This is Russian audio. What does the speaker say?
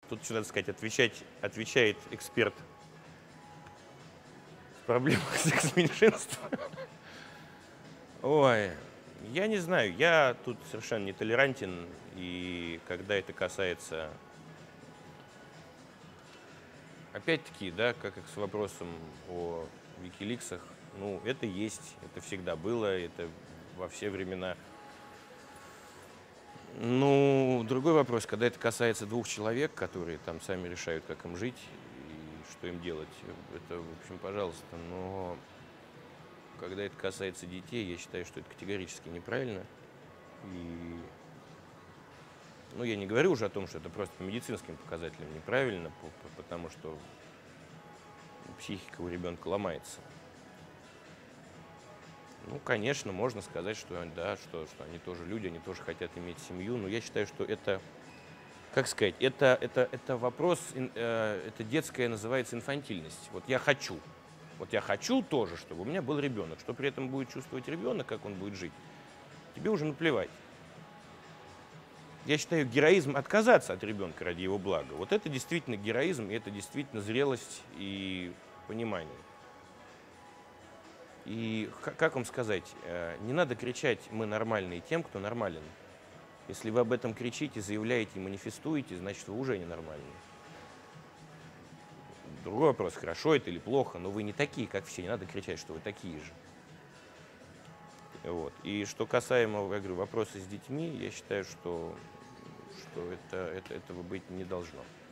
Тут еще, надо сказать, отвечает эксперт в проблемах секс-меньшинства. Ой, я не знаю, я тут совершенно не толерантен, и когда это касается, опять-таки, да, как и с вопросом о Викиликсах, ну, это есть, это всегда было, это во все времена. Ну, другой вопрос, когда это касается двух человек, которые там сами решают, как им жить и что им делать, это, в общем, пожалуйста. Но когда это касается детей, я считаю, что это категорически неправильно. И, ну, я не говорю уже о том, что это просто по медицинским показателям неправильно, потому что психика у ребенка ломается. Ну, конечно, можно сказать, что да, что они тоже люди, они тоже хотят иметь семью, но я считаю, что это, как сказать, это вопрос, это детская называется инфантильность. Вот я хочу тоже, чтобы у меня был ребенок. Что при этом будет чувствовать ребенок, как он будет жить, тебе уже наплевать. Я считаю, героизм отказаться от ребенка ради его блага. Вот это действительно героизм, и это действительно зрелость и понимание. И как вам сказать, не надо кричать «мы нормальные» тем, кто нормален. Если вы об этом кричите, заявляете и манифестуете, значит, вы уже ненормальные. Другой вопрос, хорошо это или плохо, но вы не такие, как все, не надо кричать, что вы такие же. Вот. И что касаемо, я говорю, вопроса с детьми, я считаю, что этого быть не должно.